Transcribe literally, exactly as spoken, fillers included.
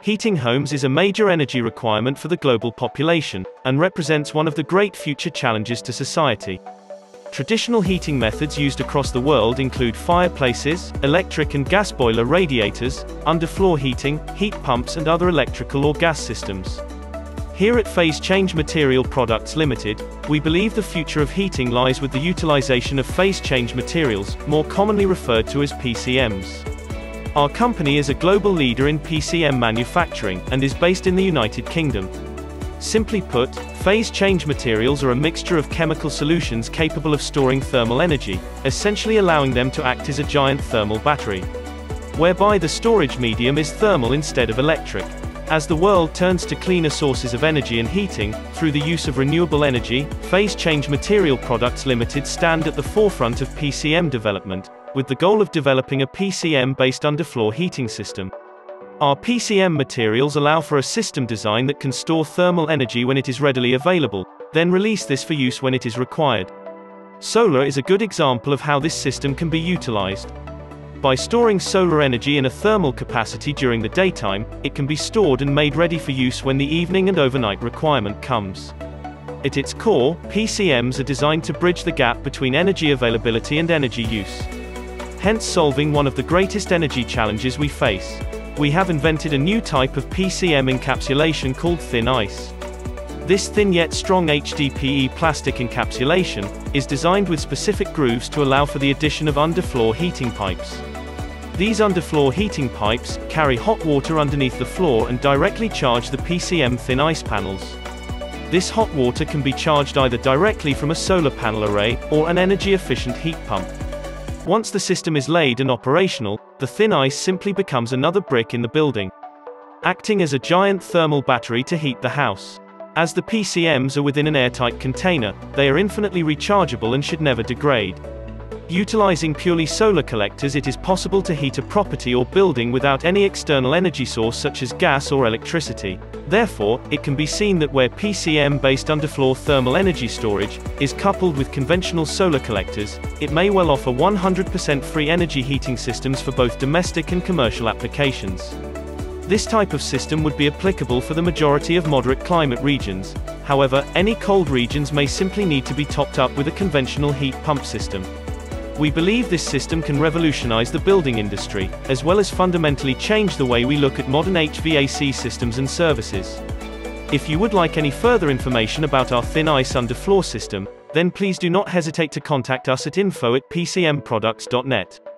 Heating homes is a major energy requirement for the global population, and represents one of the great future challenges to society. Traditional heating methods used across the world include fireplaces, electric and gas boiler radiators, underfloor heating, heat pumps and other electrical or gas systems. Here at Phase Change Material Products Limited, we believe the future of heating lies with the utilization of phase change materials, more commonly referred to as P C Ms. Our company is a global leader in P C M manufacturing, and is based in the United Kingdom. Simply put, phase change materials are a mixture of chemical solutions capable of storing thermal energy, essentially allowing them to act as a giant thermal battery, whereby the storage medium is thermal instead of electric. As the world turns to cleaner sources of energy and heating, through the use of renewable energy, Phase Change Material Products Limited stand at the forefront of P C M development, with the goal of developing a P C M-based underfloor heating system. Our P C M materials allow for a system design that can store thermal energy when it is readily available, then release this for use when it is required. Solar is a good example of how this system can be utilized. By storing solar energy in a thermal capacity during the daytime, it can be stored and made ready for use when the evening and overnight requirement comes. At its core, P C Ms are designed to bridge the gap between energy availability and energy use, hence solving one of the greatest energy challenges we face. We have invented a new type of P C M encapsulation called ThinICE. This thin yet strong H D P E plastic encapsulation is designed with specific grooves to allow for the addition of underfloor heating pipes. These underfloor heating pipes carry hot water underneath the floor and directly charge the P C M ThinICE panels. This hot water can be charged either directly from a solar panel array, or an energy-efficient heat pump. Once the system is laid and operational, the ThinICE simply becomes another brick in the building, acting as a giant thermal battery to heat the house. As the P C Ms are within an airtight container, they are infinitely rechargeable and should never degrade. Utilizing purely solar collectors, it is possible to heat a property or building without any external energy source such as gas or electricity. Therefore, it can be seen that where P C M-based underfloor thermal energy storage is coupled with conventional solar collectors, it may well offer one hundred percent free energy heating systems for both domestic and commercial applications. This type of system would be applicable for the majority of moderate climate regions. However, any cold regions may simply need to be topped up with a conventional heat pump system. We believe this system can revolutionize the building industry, as well as fundamentally change the way we look at modern H V A C systems and services. If you would like any further information about our ThinICE underfloor system, then please do not hesitate to contact us at info at p c m products dot net.